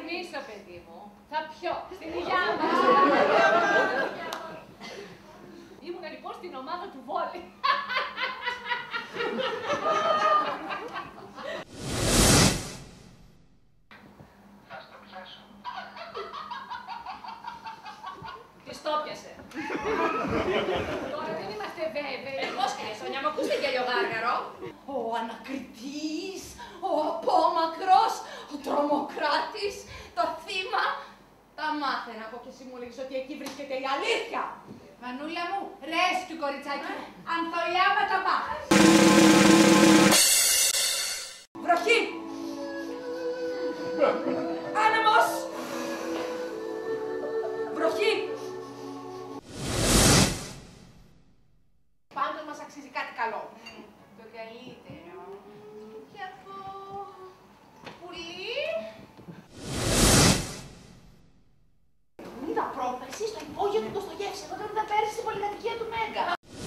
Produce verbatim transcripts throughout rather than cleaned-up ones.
ηρεμήσω, παιδί μου. Θα πιω στην υγειά μας. Ήμουνα λοιπόν στην ομάδα του βόλεϊ. Θα στο πιάσω. Της το πιασε. Τώρα δεν είμαστε βέβαιοι. Πώς κύριε Σόνια, μ' ακούστε γελιογάργαρο? Ο ανακριτής, ο απόμακρος, ο τρομοκράτης, το θύμα. Τα μάθαινα από και εσύ μου λέγεις ότι εκεί βρίσκεται η αλήθεια. Μανούλα μου, ρέσκιου κοριτσάκι, ανθολιά με τα πά. Βροχή! Άνεμος! Βροχή! Πάντως μας αξίζει κάτι καλό. Το καλύτερο. Και από... πουλί. Είδα πρόπερση στο υπόγειο του Ντοστογεύσκη, εγώ τον είδα πέρυσι στην πολυκατοικία του Μέγκα.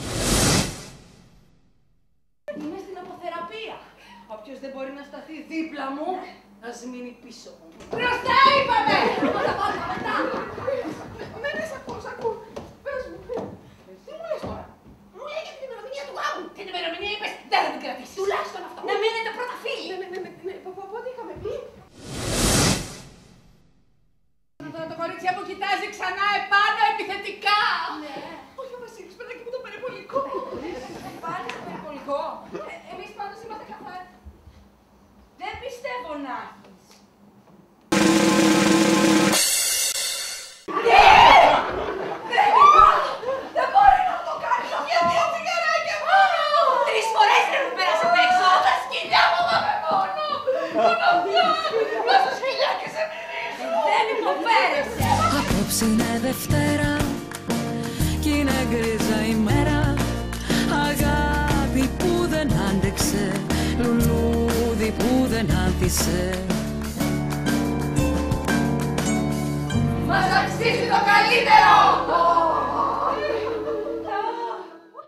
Είμαι στην αποθεραπεία. Όποιος δεν μπορεί να σταθεί δίπλα μου, ας μείνει πίσω μου. Μπροστά είπαμε! Μετά, μετά, μετά! Ναι, ναι, σ' ακούω, σ' ακούω. Πες μου, τι μου λες τώρα? Μου λέει για την ημερομηνία του γάμου. Την ημερομηνία είπες, δεν θα την κρατήσεις. Τουλάχιστον αυτό. Να μείνετε πρώτα φίλοι. Ναι, ναι, ναι, ναι, πότε είχαμε πει? Τώρα το κορίτσι μου κοιτάζει ξανά επάνω επιθετικά. Ναι. Όχι ο Βασίλης, παιδάκι μου, το περιπολικό. Πάλι το περιπολικό. Εμείς πάντως είμαστε καθαροί. Δεν πιστεύω να έχεις. Τι! Δεν μπορεί να το κάνεις για δύο φιγαράκια μόνο! Τρεις φορές δεν μου πέρασε απ' έξω! Τα σκυλιά μου πάμε μόνο! Μόνο πια! Μα στα σκυλιά και σε μυρίζουν! Δεν υποφέρεσαι! Απόψε είναι Δευτέρα κι είναι γκρίζα ημέρα. Αγάπη που δεν άντεξε, λουλούδι που δεν άνθησε. Μας αξίζει το καλύτερο!